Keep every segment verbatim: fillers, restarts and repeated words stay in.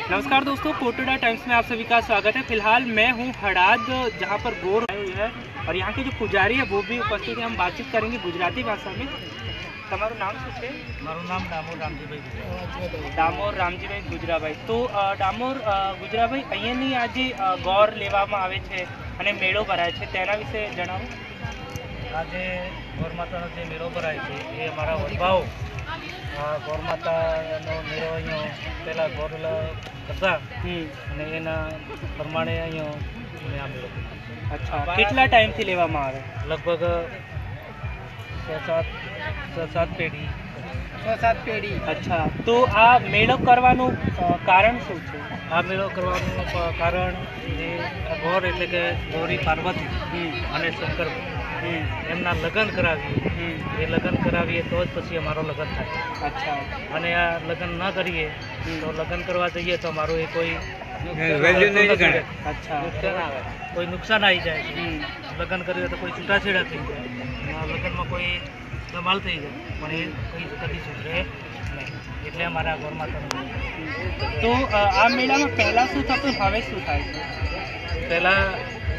नमस्कार दोस्तों, कोटड़ा टाइम्स में आप सभी का स्वागत है। फिलहाल मैं हूं हड़ाद, जहां पर गोर आई हुई है और यहां के जो पुजारी है वो भी उपस्थित है। हम बातचीत करेंगे गुजराती भाषा में। તમારું નામ શું છે? મારું નામ ડામોર રામજીભાઈ ગુજરાભાઈ. ડામોર રામજીભાઈ ગુજરાભાઈ. તો ડામોર ગુજરાભાઈ, અહીંયાની આ જે ગોર લેવામાં આવે છે અને મેળો ભરાય છે તેના વિશે જણાવો. આજે ગૌરમાતાનો જે મેળો ભરાય છે એ અમારા વડભાઓ આ ગૌરમાતાનો મેળો અહીંયા પહેલાં ગોર કરતા અને એના પ્રમાણે અહીંયા અમે આ મેળો. અચ્છા, કેટલા ટાઈમથી લેવામાં આવે? લગભગ છ સાત છ સાત પેઢી છ સાત પેઢી. અચ્છા, તો આ મેળો કરવાનું કારણ શું છે? આ મેળો કરવાનું કારણ જે ગોર એટલે કે ગૌરી પાર્વતી અને શંકર એમના લગ્ન કરાવીએ. એ લગ્ન કરાવીએ તો જ પછી અમારો લગ્ન થાય. અચ્છા. અને આ લગ્ન ન કરીએ તો લગ્ન કરવા જઈએ તો અમારું એ કોઈ અચ્છા કોઈ નુકસાન આવી જાય છે. લગ્ન કરીએ તો કોઈ છૂટાછેડા થઈ જાય, લગ્નમાં કોઈ ધમાલ થઈ જાય, પણ એ કોઈ કદી સુધરે નહીં. એટલે અમારા ગૌરમાતાનું. તો આ મેળામાં પહેલાં શું થતું, હવે શું થાય છે? પહેલાં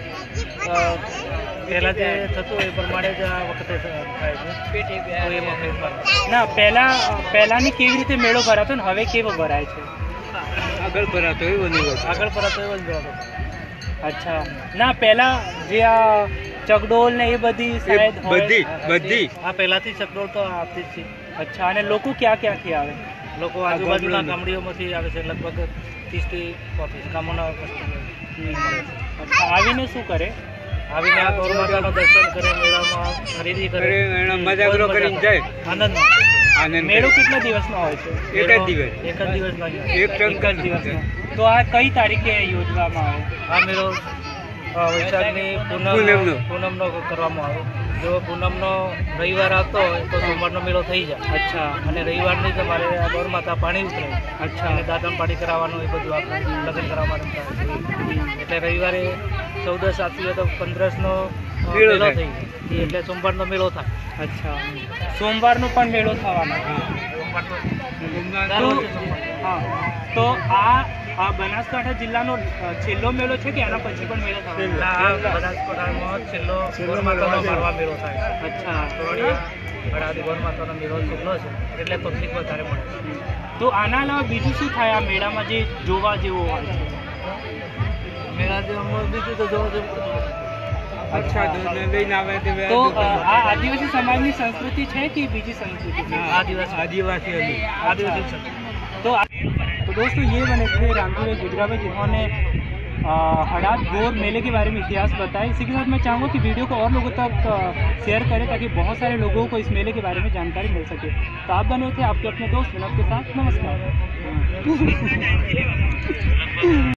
પહેલાં જે થતું એ પ્રમાણે જ આ વખતે થાય છે. તો એમાં ફેરફાર ના, પહેલાં પહેલાંની કેવી રીતે મેળો ભરાતો ને હવે કેવો ભરાય છે? આગળ ભરાતો એવો નહીં, આગળ ભરાતો એવો જ ભરાતો. અચ્છા. ના, પહેલાં જે આ ચકડોળ ને એ બધી શાયદ બધી બધી આ પહેલાંથી ચકડોળ તો આવતી જ છે. અચ્છા. અને લોકો ક્યાં ક્યાંથી આવે? લોકો આજુબાજુના ગામડીઓમાંથી આવે છે. લગભગ ત્રીસથી પાંત્રીસ ગામોના અચ્છા. આવીને શું કરે? આવીને આ ગૌરમાતાનું દર્શન કરે, મેળામાં ખરીદી કરે, મજાગરો કરીને જાય. આનંદ આનંદ. મેળો કેટલા દિવસનો હોય છે? એક જ દિવસ. એક જ દિવસમાં એક એક જ દિવસનો. તો આ કઈ તારીખે યોજવામાં આવે? આ મેળો વૈશાખની પૂનમ પૂનમનો કરવામાં આવે. જો પૂનમનો રવિવાર આવતો હોય તો સોમવારનો મેળો થઈ જાય. અચ્છા. અને રવિવારની જ અમારે આ ગૌરમાતા પાણી ઉતરે. અચ્છા. અને દાદમ પાણી કરાવવાનું એ બધું આપણે લગ્ન કરાવવાનું થાય. એટલે રવિવારે ચૌદસ આપીએ તો પંદરસનો મેળો થઈ જાય. એટલે સોમવારનો મેળો થાય. અચ્છા. સોમવારનો પણ મેળો થવાનો? સોમવારનો. હા. તો આ આ બનાસકાંઠા જિલ્લાનો છેલ્લો મેળો છે કે એના પછી પણ મેળો થવાનો? બનાસકાંઠામાં છેલ્લો ગૌરમાતાનો મારવા મેળો થાય. અચ્છા. હળાદ ગૌરમાતાનો મેળો છેલ્લો છે એટલે પબ્લિક વધારે મળે છે. તો આના અલાવા બીજું શું થાય આ મેળામાં જે જોવા જેવો હોય છે? મેળા જેવું બીજું તો જોવા જેવું. અચ્છા. લઈને આવે તો આ આદિવાસી સમાજની સંસ્કૃતિ છે કે બીજી સંસ્કૃતિ છે? आदिवासी आदिवासी आदिवासी तो तो दोस्तों, ये बने थे रामजीभाई गुजराभाई, जिन्होंने हड़ाद गौर मेले के बारे में इतिहास बताया. इसी के साथ मैं चाहूँगा कि वीडियो को और लोगों तक शेयर करें ताकि बहुत सारे लोगों को इस मेले के बारे में जानकारी मिल सके. तो आप बने थे आपके अपने दोस्त विनोद के साथ. नमस्कार.